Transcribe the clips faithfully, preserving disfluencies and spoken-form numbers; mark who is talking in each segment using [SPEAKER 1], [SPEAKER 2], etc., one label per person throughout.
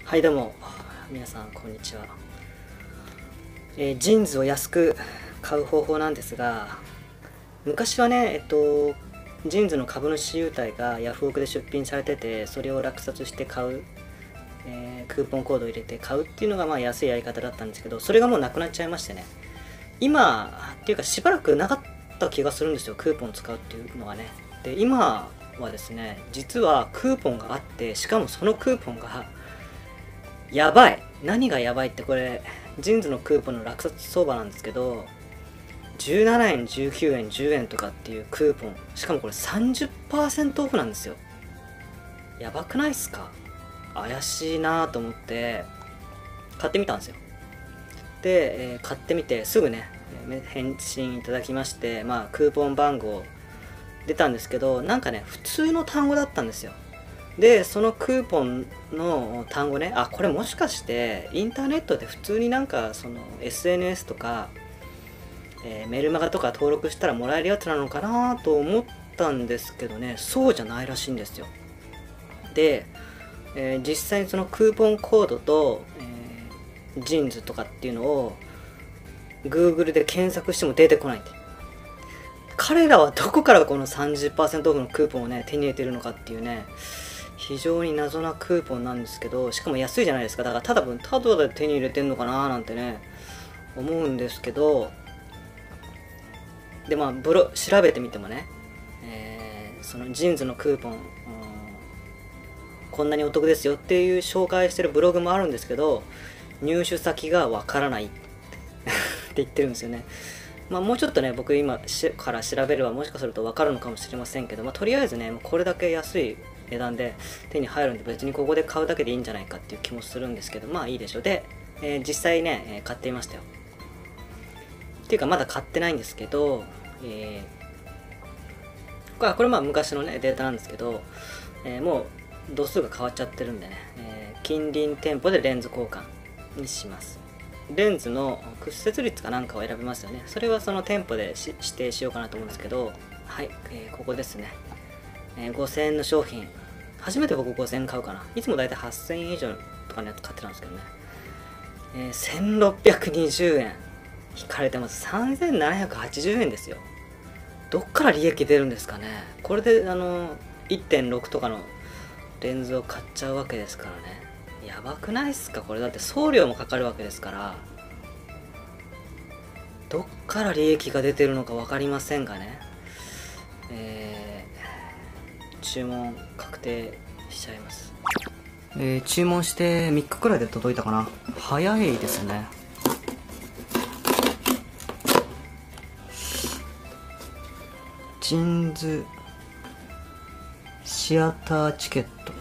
[SPEAKER 1] はいどうも皆さんこんにちは、えー、ジーンズを安く買う方法なんですが、昔はねえっとジーンズの株主優待がヤフオクで出品されてて、それを落札して買う、えー、クーポンコードを入れて買うっていうのがまあ安いやり方だったんですけど、それがもうなくなっちゃいましてね、今っていうかしばらくなかった気がするんですよ、クーポン使うっていうのがね。で今はですね、実はクーポンがあって、しかもそのクーポンがやばい。何がやばいって、これジーンズのクーポンの落札相場なんですけど、じゅうななえん、じゅうきゅうえん、じゅうえんとかっていうクーポン、しかもこれ さんじゅっパーセント オフなんですよ。やばくないっすか？怪しいなと思って買ってみたんですよ。で、えー買ってみてすぐね返信いただきまして、まあクーポン番号出たんですけど、なんかね普通の単語だったんですよ。でそのクーポンの単語ね、あ、これもしかしてインターネットで普通になんかその エスエヌエス とか、えーメルマガとか登録したらもらえるやつなのかなと思ったんですけどね、そうじゃないらしいんですよ。で、えー実際にそのクーポンコードと、えージーンズとかっていうのを Google で検索しても出てこないんで、彼らはどこからこの さんじゅっパーセント オフのクーポンをね手に入れてるのかっていうね、非常に謎なクーポンなんですけど、しかも安いじゃないですか。だからただ分ただで手に入れてんのかななんてね思うんですけど、でまあブロ調べてみてもね、えーそのジーンズのクーポン、うん、こんなにお得ですよっていう紹介してるブログもあるんですけど、入手先がわからないって言ってるんですよね。まあもうちょっとね僕今しから調べればもしかするとわかるのかもしれませんけど、まあとりあえずねこれだけ安い値段で手に入るんで、別にここで買うだけでいいんじゃないかっていう気もするんですけど、まあいいでしょう。で、えー実際ね、えー買ってみましたよ。っていうかまだ買ってないんですけど、えーこれこれまあ昔のねデータなんですけど、えーもう度数が変わっちゃってるんでね、えー近隣店舗でレンズ交換にします。レンズの屈折率かなんかを選びますよね。それはその店舗でし指定しようかなと思うんですけど、はい、えーここですね、えーごせんえんの商品、初めて僕ごせんえん買うかな。いつもだいたいはっせんえん以上とかのやつ買ってたんですけどね、えーせんろっぴゃくにじゅうえん引かれてます。さんぜんななひゃくはちじゅうえんですよ。どっから利益出るんですかね。これであの いってんろく とかのレンズを買っちゃうわけですからね。やばくないっすかこれ。だって送料もかかるわけですから、どっから利益が出てるのか分かりませんがね、えー注文確定しちゃいます。えー注文してみっかくらいで届いたかな。早いですね。ジーンズシアターチケット、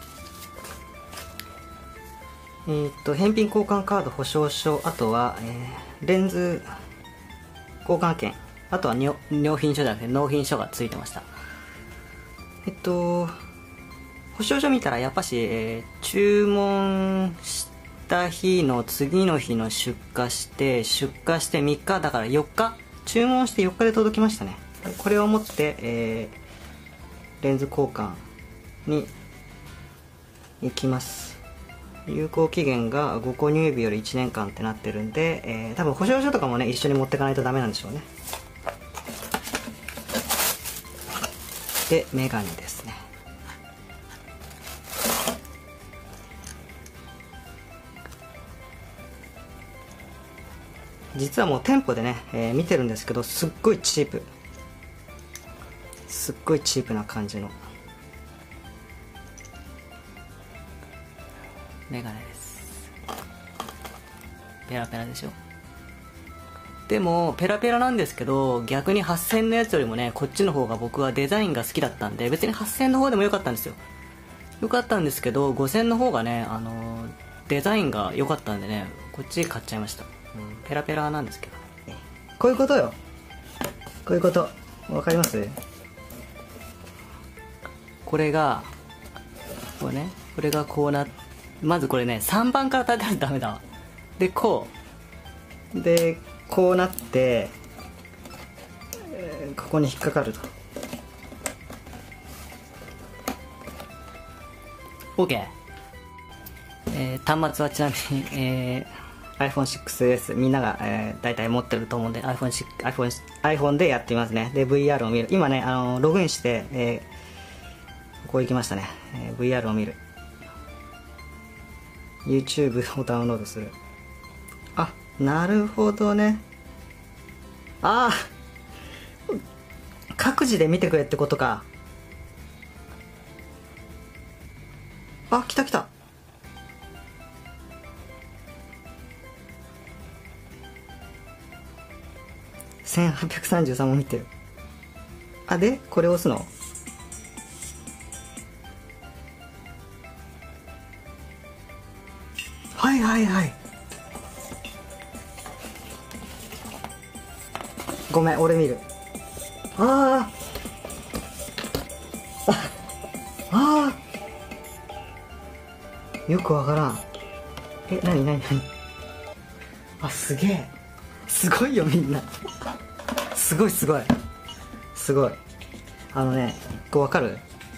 [SPEAKER 1] えー、っと返品交換カード、保証書、あとは、えーレンズ交換券、あとは納品書じゃなくて納品書がついてました。えっと保証書見たらやっぱし、えー注文した日の次の日の出荷して出荷してみっかだからよっか、注文してよっかで届きましたね。これを持って、えーレンズ交換に行きます。有効期限がご購入日よりいちねんかんってなってるんで、えー多分保証書とかもね一緒に持っていかないとダメなんでしょうね。でメガネですね。実はもう店舗でね、えー見てるんですけど、すっごいチープすっごいチープな感じのメガネです。ペラペラでしょ。でもペラペラなんですけど、逆にはっせんえんのやつよりもねこっちの方が僕はデザインが好きだったんで、別にはっせんえんの方でもよかったんですよ。よかったんですけどごせんえんの方がね、あのーデザインが良かったんでね、こっち買っちゃいました。うん、ペラペラなんですけど、こういうことよ。こういうことわかります？これがこれね、これがこうな、まずこれねさんばんから立てないとダメだわ。でこうでこうなって、えーここに引っかかると。 OK。えー、っ端末はちなみに、えー、アイフォンシックスエス みんなが、えー、大体持ってると思うんで iPhone, iPhone, iPhone でやってみますね。で ブイアール を見る。今ねあのログインして、えー、こう行きましたね、えー、ブイアール を見る。 YouTube をダウンロードする。あ、なるほどね。ああ、各自で見てくれってことか。あ、来た来た。せんはっぴゃくさんじゅうさんも見てる。あ、でこれ押すの？はいはいはい。ごめん、俺見る。ああああ、よくわからん。え、なになになに。あ、すげえ、すごいよみんな。すごいすごいすごい。あのね、こうわかる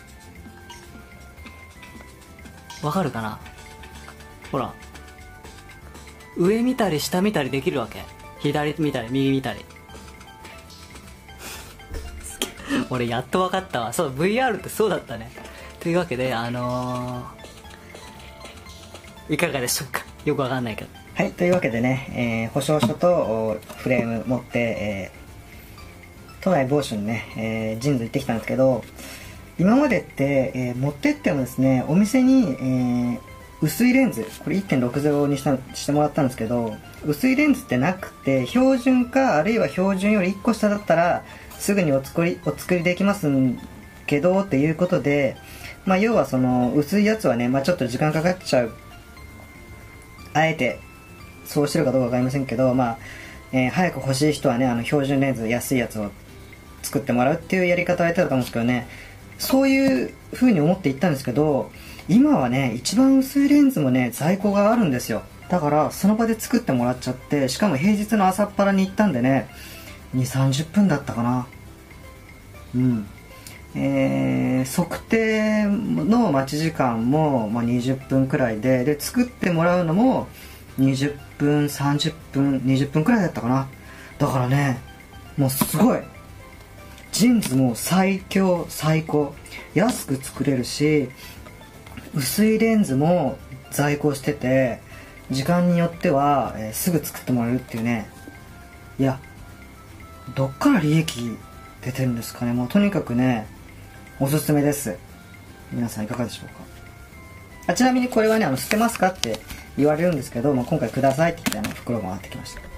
[SPEAKER 1] わかるかな。ほら、上見たり下見たりできるわけ。左見たり右見たり。俺やっと分かったわ。そう、 ブイアール ってそうだったね。というわけで、あのー、いかがでしょうか。よくわかんないけど。はい、というわけでね、えー、保証書とフレーム持って、えー、都内某所にね、えー、ジーンズ行ってきたんですけど、今までって、えー、持ってってもですね、お店に、えー、薄いレンズ、これ いってんろくゼロ にしたしてもらったんですけど、薄いレンズってなくて、標準かあるいは標準よりいっこ下だったらすぐにお作りお作りできますけどっていうことで、まあ、要はその薄いやつはね、まあ、ちょっと時間かかっちゃう、あえてそうしてるかどうかわかりませんけど、まあえー、早く欲しい人はね、あの標準レンズ安いやつを作ってもらうっていうやり方をやってたと思うんですけどね、そういう風に思って行ったんですけど、今はね一番薄いレンズもね在庫があるんですよ。だからその場で作ってもらっちゃって、しかも平日の朝っぱらに行ったんでね、にじゅう、さんじゅっぷんだったかな。うんえー、測定の待ち時間も、まあ、にじゅっぷんくらいで、で作ってもらうのもにじゅっぷん、さんじゅっぷん、にじゅっぷんくらいだったかな。だからね、もうすごい、ジーンズも最強最高、安く作れるし、薄いレンズも在庫してて、時間によっては、えー、すぐ作ってもらえるっていうね。いや、どっから利益出てるんですかね。もうとにかくね、おすすめです。皆さんいかがでしょうか。あ、ちなみにこれはね、あの捨てますかって言われるんですけど、まあ、今回くださいって言ってあの袋が回ってきました。